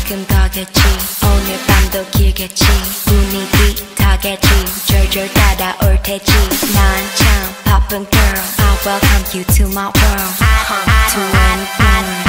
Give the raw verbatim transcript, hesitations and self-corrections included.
조금 더겠지 오늘 밤도 길겠지 분위기 타겠지 절절 따라올 테지 난 참 바쁜 girl I welcome you to my world I, I, I, I, I,